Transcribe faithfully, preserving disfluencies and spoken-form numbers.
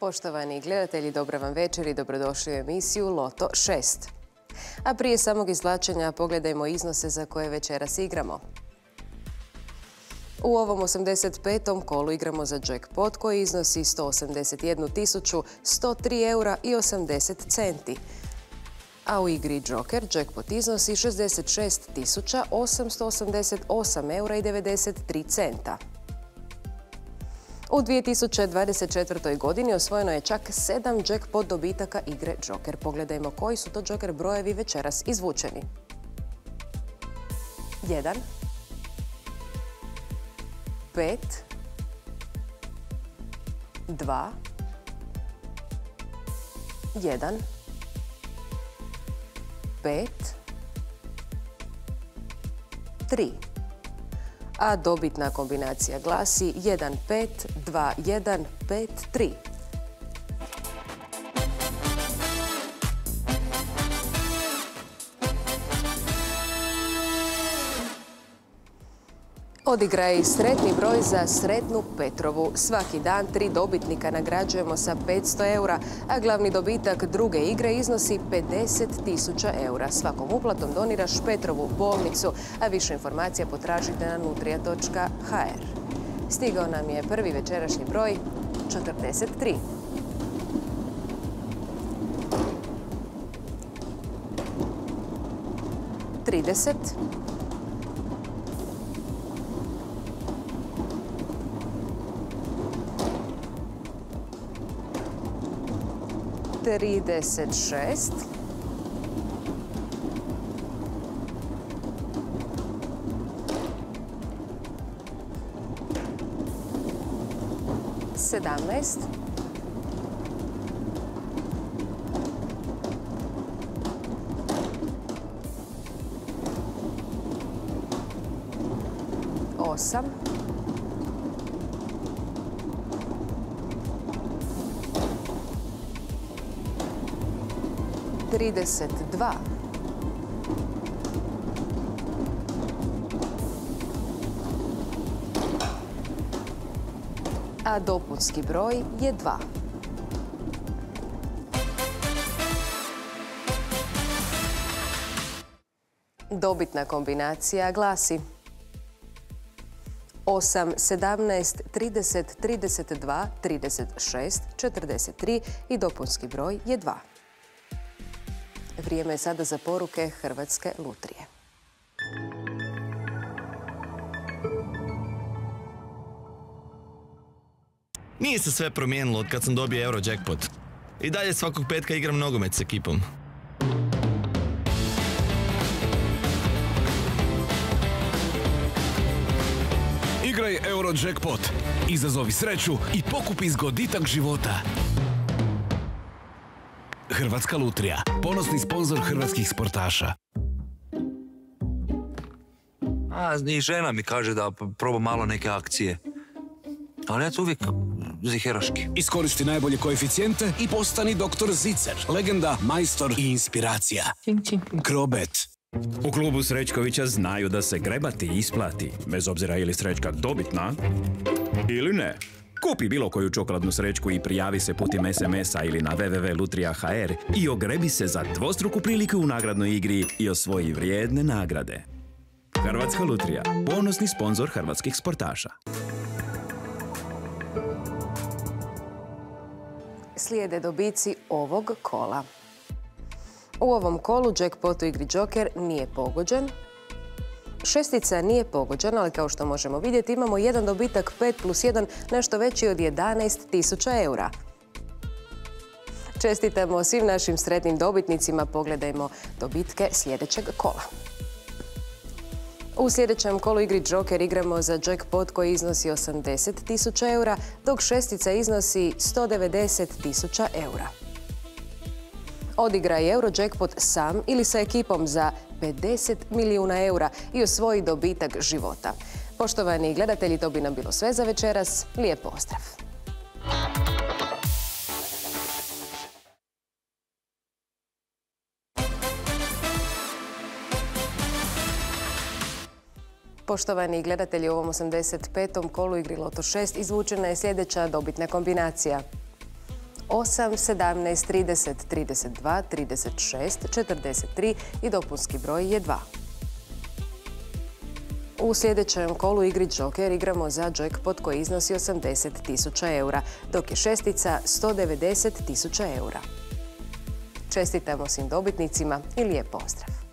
Poštovani gledatelji, dobra vam večer i dobrodošli u emisiju Loto šest. A prije samog izvlačenja pogledajmo iznose za koje večeras igramo. U ovom osamdeset petom kolu igramo za jackpot koji iznosi sto osamdeset jednu tisuću sto tri eura i osamdeset centi. A u igri Joker jackpot iznosi šezdeset šest tisuća osamsto osamdeset osam eura i devedeset tri centa. U dvije tisuće dvadeset četvrtoj. godini osvojeno je čak sedam jackpot dobitaka igre Joker. Pogledajmo koji su to Joker brojevi večeras izvučeni. jedan, pet, dva, jedan, pet, tri. A dobitna kombinacija glasi jedan pet dva jedan pet tri. Odigraj sretni broj za sretnu Petrovu. Svaki dan tri dobitnika nagrađujemo sa petsto eura, a glavni dobitak druge igre iznosi pedeset tisuća eura. Svakom uplatom doniraš Petrovu bolnicu, a više informacija potražite na nutrija točka ha er. Stigao nam je prvi večerašnji broj četrdeset tri. trideset. trideset šest. sedamnaest. osam. trideset dva. A dopunski broj je dva. Dobitna kombinacija glasi osam, sedamnaest, trideset, trideset dva, trideset šest, četrdeset tri i dopunski broj je dva. Vrijeme je sada za poruke Hrvatske lutrije. Nije se sve promijenilo od kad sam dobio Eurojackpot. I dalje svakog petka igram nogomet s ekipom. Igraj Eurojackpot. Izazovi sreću i pokupi zgoditak života. Hrvatska lutrija, ponosni sponzor hrvatskih sportaša. A, i žena mi kaže da probam malo neke akcije. Ali ja to uvijek ziheraški. Iskoristi najbolje koeficijente i postani doktor Zicer. Legenda, majstor i inspiracija. Krobet. U klubu Srećkovića znaju da se grebati isplati, bez obzira je li srećka dobitna ili ne. Kupi bilo koju čokoladnu srećku i prijavi se putem es em es a ili na w w w točka lutrija točka ha er i ogrebi se za dvostruku priliku u nagradnoj igri i osvoji vrijedne nagrade. Hrvatska lutrija, ponosni sponzor hrvatskih sportaša. Slijede dobici ovog kola. U ovom kolu jackpot u igri Joker nije pogođen. Šestica nije pogođena, ali kao što možemo vidjeti imamo jedan dobitak pet plus jedan, nešto veći od jedanaest tisuća eura. Čestitamo svim našim sretnim dobitnicima, pogledajmo dobitke sljedećeg kola. U sljedećem kolu igri Joker igramo za jackpot koji iznosi osamdeset tisuća eura, dok šestica iznosi sto devedeset tisuća eura. Odigraj Eurojackpot sam ili sa ekipom za pedeset milijuna eura i osvoji dobitak života. Poštovani gledatelji, to bi nam bilo sve za večeras. Lijep pozdrav! Poštovani gledatelji, u ovom osamdeset petom kolu igri Loto šest izvučena je sljedeća dobitna kombinacija. osam, sedamnaest, trideset, trideset dva, trideset šest, četrdeset tri i dopunski broj je dva. U sljedećem kolu igri Joker igramo za jackpot koji iznosi osamdeset tisuća eura, dok je šestica sto devedeset tisuća eura. Čestitamo svim dobitnicima i lijep pozdrav!